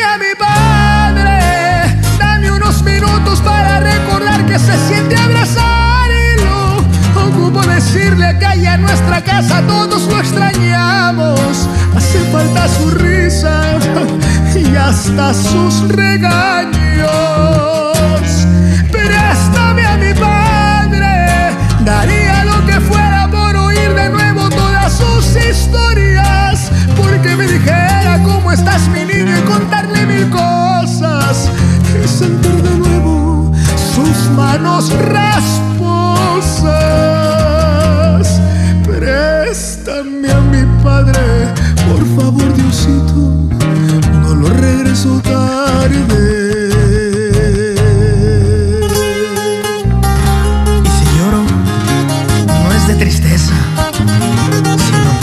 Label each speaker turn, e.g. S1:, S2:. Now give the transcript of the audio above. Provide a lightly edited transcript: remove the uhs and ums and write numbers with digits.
S1: a mi padre, dame unos minutos para recordar que se siente abrazarlo. Ocupo decirle que allá en nuestra casa todos lo extrañamos. Hace falta su risa y hasta sus regaños. Préstame a mi padre, daría lo que fuera por oír de nuevo todas sus historias, porque me dijera cómo estás mi niño y contarle mil cosas y sentir de nuevo sus manos rasposas. Préstame a mi padre, por favor, Diosito, no lo regreso tarde.